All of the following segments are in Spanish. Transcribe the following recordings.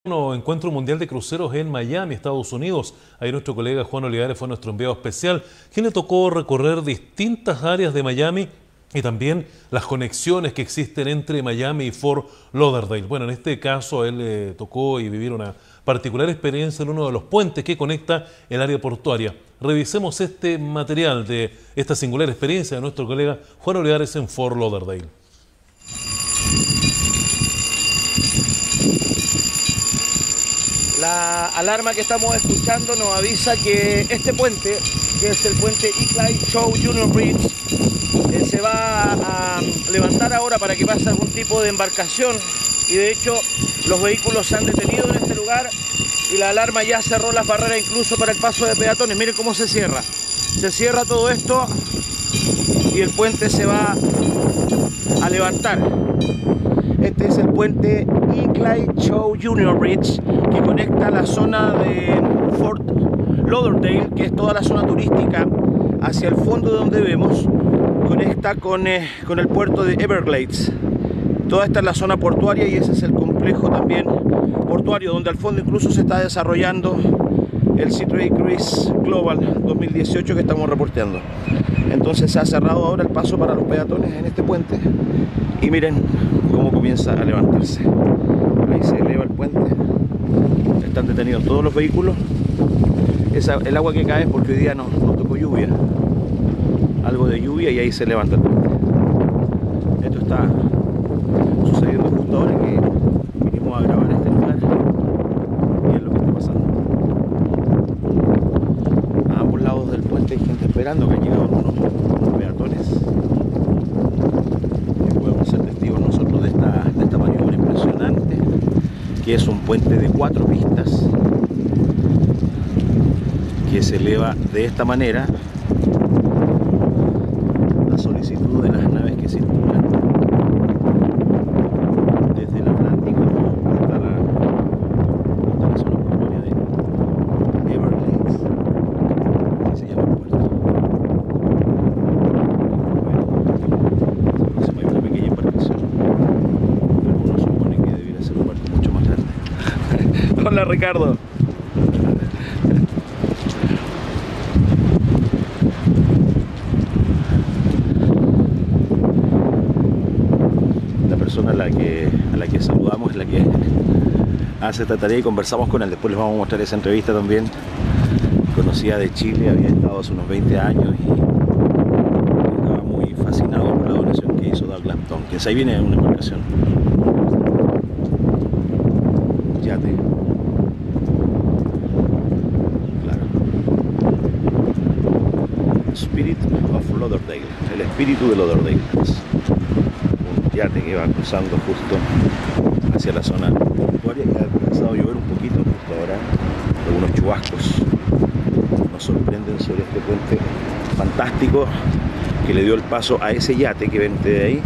Encuentro Mundial de Cruceros en Miami, Estados Unidos. Ahí nuestro colega Juan Olivares fue nuestro enviado especial, quien le tocó recorrer distintas áreas de Miami y también las conexiones que existen entre Miami y Fort Lauderdale. Bueno, en este caso a él le tocó y vivir una particular experiencia en uno de los puentes que conecta el área portuaria. Revisemos este material de esta singular experiencia de nuestro colega Juan Olivares en Fort Lauderdale. La alarma que estamos escuchando nos avisa que este puente, que es el puente E. Clyde Show Junior Bridge, se va a levantar ahora para que pase algún tipo de embarcación, y de hecho los vehículos se han detenido en este lugar y la alarma ya cerró las barreras incluso para el paso de peatones. Miren cómo se cierra. Se cierra todo esto y el puente se va a levantar. Este es el puente E. Clyde Show Junior Bridge, que conecta la zona de Fort Lauderdale, que es toda la zona turística, hacia el fondo de donde vemos. Conecta con el puerto de Everglades. Toda esta es la zona portuaria y ese es el complejo también portuario, donde al fondo incluso se está desarrollando el SeaTrade Cruise Global 2018 que estamos reporteando. Entonces se ha cerrado ahora el paso para los peatones en este puente y miren cómo comienza a levantarse. Ahí se eleva el puente, están detenidos todos los vehículos. El agua que cae es porque hoy día nos tocó lluvia, algo de lluvia, y ahí se levanta el puente. Esto está sucediendo justo ahora que vinimos a grabar este lugar y es lo que está pasando. A ambos lados del puente hay gente esperando, que han llegado unos peatones y podemos ser testigos nosotros de esta maniobra impresionante, que es un puente de 4 pistas que se eleva de esta manera a solicitud de las naves que circulan desde el Atlántico hasta la zona portuaria de Everglades. Así se llama el puerto. Bueno, próximo hay una pequeña embarcación, pero uno supone que debiera ser un barco mucho más grande. Hola, Ricardo. A la que saludamos, es la que hace esta tarea y conversamos con él. Después les vamos a mostrar esa entrevista también. Conocía de Chile, había estado hace unos 20 años y estaba muy fascinado por la donación que hizo Douglas Tompkins. Ahí viene una embarcación. Yate. Claro. Spirit of Lauderdale. El espíritu de Lauderdale. Yate que va cruzando justo hacia la zona portuaria, y ha comenzado a llover un poquito justo ahora. Algunos chubascos nos sorprenden sobre este puente fantástico que le dio el paso a ese yate que ven de ahí,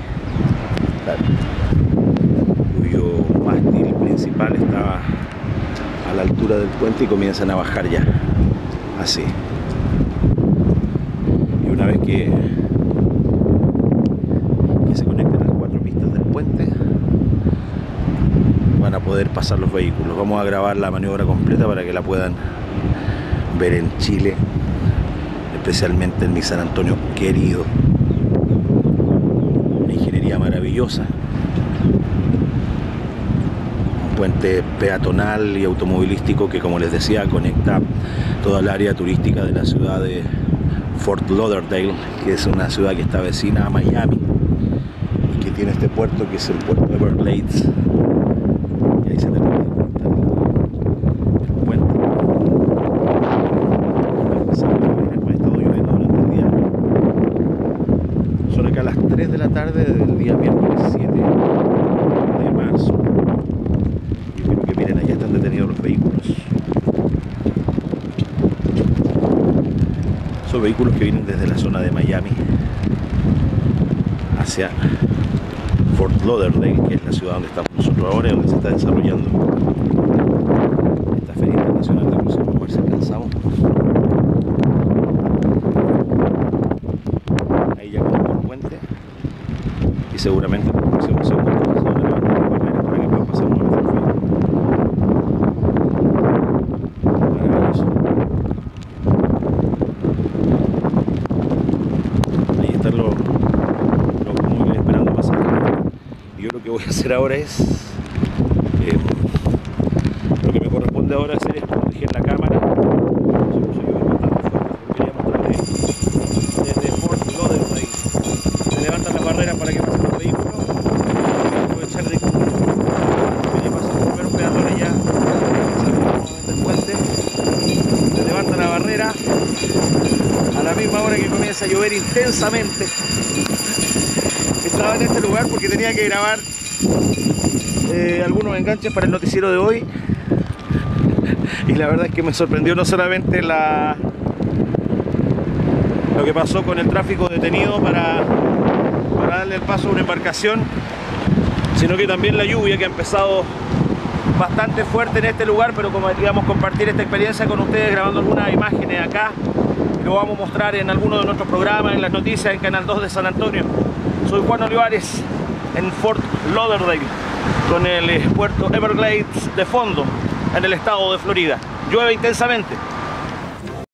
cuyo mástil principal estaba a la altura del puente, y comienzan a bajar ya así. Y una vez que se conecten las 4 pistas del puente, van a poder pasar los vehículos. Vamos a grabar la maniobra completa para que la puedan ver en Chile, especialmente en mi San Antonio querido. Una ingeniería maravillosa, un puente peatonal y automovilístico que, como les decía, conecta toda el área turística de la ciudad de Fort Lauderdale, que es una ciudad que está vecina a Miami, tiene este puerto que es el puerto de Everglades, y ahí se termina de conectar el puente. Ha estado lloviendo durante el día. Son acá las 3 de la tarde del día miércoles 7 de marzo. Yo quiero que miren, allá están detenidos los vehículos. Son vehículos que vienen desde la zona de Miami hacia Fort Lauderdale, que es la ciudad donde estamos nosotros ahora y donde se está desarrollando esta Feria Internacional de Cruceros. Vamos a ver si alcanzamos. Ahí ya conectó el puente y seguramente en los próximos segundos se van a levantar las barreras para que puedan pasar nuestros vehículos. voy a hacer ahora es lo que me corresponde ahora hacer es proteger la cámara. Se puso a llover bastante fuerte, quería mostrarles desde Fort Lauderdale. Se levantan las barreras para que pasen los vehículos. Voy a aprovechar de que venía pasando primero un peatón allá, salimos del puente. Se levanta la barrera a la misma hora que comienza a llover intensamente. Estaba en este lugar porque tenía que grabar algunos enganches para el noticiero de hoy, y la verdad es que me sorprendió no solamente lo que pasó con el tráfico detenido para darle el paso a una embarcación, sino que también la lluvia que ha empezado bastante fuerte en este lugar. Pero como queríamos compartir esta experiencia con ustedes grabando algunas imágenes acá, lo vamos a mostrar en alguno de nuestros programas, en las noticias, en Canal 2 de San Antonio. Soy Juan Olivares en Fort Lauderdale, con el puerto Everglades de fondo, en el estado de Florida. Llueve intensamente.